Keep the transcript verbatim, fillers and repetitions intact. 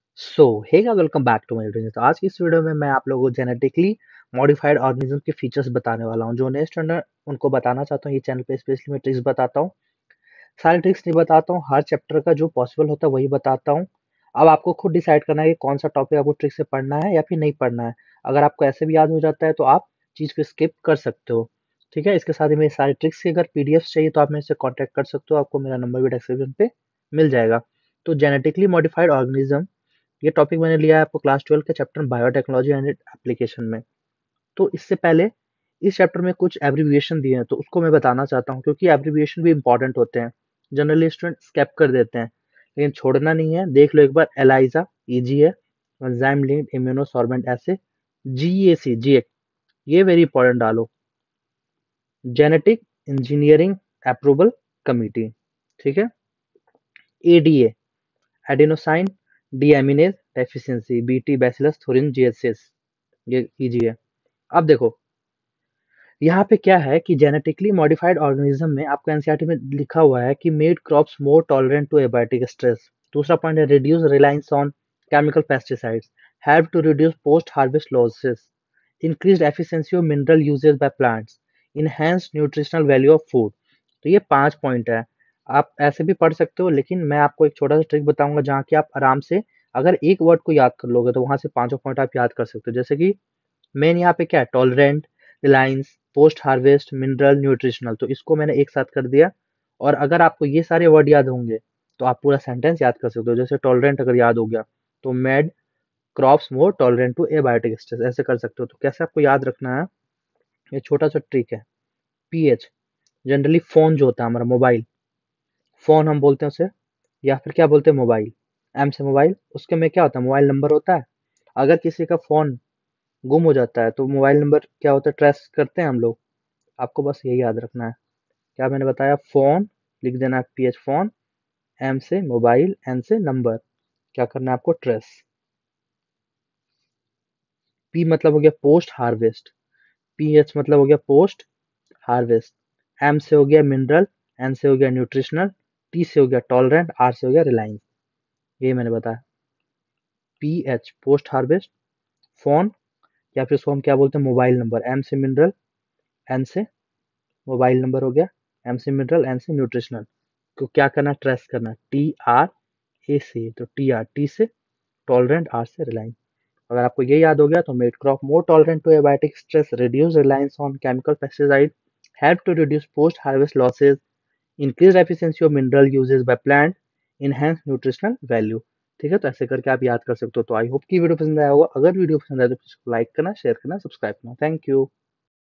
So hey guys, welcome back to my video. तो आज की इस वीडियो में मैं आप लोगों को जेनेटिकली मॉडिफाइड ऑर्गेनिज्म के फीचर्स बताने वाला हूं। जो नए स्टूडेंट उनको बताना चाहता हूं, ये चैनल पे स्पेशली मैं ट्रिक्स बताता हूं। सारे ट्रिक्स नहीं बताता हूं, हर चैप्टर का जो पॉसिबल होता है वही बताता हूं। अब आपको खुद डिसाइड करना है कि कौन सा टॉपिक आपको ट्रिक से पढ़ना है या फिर नहीं पढ़ना है। अगर आपको ऐसे भी याद हो जाता है तो आप चीज को स्किप कर सकते हो। ठीक है, इसके साथ ही मेरे सारे ट्रिक्स की अगर पीडीएफ चाहिए तो आप मेरे से कॉन्टेक्ट कर सकते हो। आपको मेरा नंबर भी डिस्क्रिप्शन पे मिल जाएगा। तो जेनेटिकली मॉडिफाइड ऑर्गेनिज्म, ये टॉपिक मैंने लिया है आपको क्लास ट्वेल्व के चैप्टर बायोटेक्नोलॉजी एंड एप्लीकेशन में। तो इससे पहले इस चैप्टर में कुछ एब्रिविएशन दिए हैं तो उसको मैं बताना चाहता हूँ, क्योंकि एब्रिविएशन भी इंपॉर्टेंट होते हैं। जनरली स्टूडेंट स्केप कर देते हैं, लेकिन छोड़ना नहीं है। देख लो एक बार, एलाइजा ईजी है, एंजाइम लिंक्ड इम्यूनोसॉर्बेंट ऐसे, जीएसी जी, ये वेरी इंपॉर्टेंट डालो। जेनेटिक इंजीनियरिंग अप्रूवल कमिटी, ठीक है। ADA, adenosine deaminase deficiency, BT bacillus thuringiensis GSS, ये इजी है। अब देखो यहाँ पे क्या है कि जेनेटिकली मॉडिफाइड ऑर्गेनिज्म में आपको एनसीईआरटी में लिखा हुआ है कि made crops more tolerant to abiotic stress. दूसरा पॉइंट है reduce reliance on chemical pesticides, help to reduce post harvest losses, increase efficiency of mineral uses by plants, enhance nutritional value of food. तो ये पांच point है। आप ऐसे भी पढ़ सकते हो, लेकिन मैं आपको एक छोटा सा ट्रिक बताऊंगा जहाँ की आप आराम से अगर एक वर्ड को याद कर लोगे तो वहां से पांचों पॉइंट आप याद कर सकते हो। जैसे कि मेन यहाँ पे क्या है, tolerant, reliance, post harvest, mineral, nutritional. तो इसको मैंने एक साथ कर दिया। और अगर आपको ये सारे वर्ड याद होंगे तो आप पूरा सेंटेंस याद कर सकते हो। जैसे टॉलरेंट अगर याद हो गया तो made crops more tolerant to abiotic stress, ऐसे कर सकते हो। तो कैसे आपको याद रखना है, ये छोटा सा ट्रिक है। पीएच, जनरली फोन जो होता है हमारा मोबाइल, फोन हम बोलते हैं उसे, या फिर क्या बोलते हैं, मोबाइल। एम से मोबाइल, उसके में क्या होता है, मोबाइल नंबर होता है। अगर किसी का फोन गुम हो जाता है तो मोबाइल नंबर क्या होता है, ट्रेस करते हैं हम लोग। आपको बस यही याद रखना है। क्या मैंने बताया, फोन लिख देना है, पी एच फोन, एम से मोबाइल, एन से नंबर, क्या करना है आपको, ट्रेस। पी मतलब हो गया पोस्ट हार्वेस्ट, पी एच मतलब हो गया पोस्ट हार्वेस्ट, एम से हो गया मिनरल, एन से हो गया न्यूट्रिशनल, टी से हो गया टॉलरेंट, आर से हो गया रिलायंस। यही मैंने बताया, P H post harvest, phone, या फिर उसको हम क्या बोलते हैं, मोबाइल नंबर। एम से मिनरल, एन से मोबाइल नंबर हो गया, एम से मिनरल, एन से न्यूट्रिशनल। को क्या करना, ट्रेस करना, टी आर ए से, तो टी आर, टी से टॉलरेंट, आर से रिलायंस। अगर आपको ये याद हो गया तो made crop more tolerant to abiotic stress, reduce reliance on chemical pesticide, help to reduce post harvest losses, increase efficiency of mineral uses by plant, enhance nutritional value. ठीक है, तो ऐसे करके आप याद कर सकते हो। तो आई होप कि वीडियो पसंद आया होगा। अगर वीडियो पसंद आया तो प्लीज लाइक करना, शेयर करना, सब्सक्राइब करना। Thank you.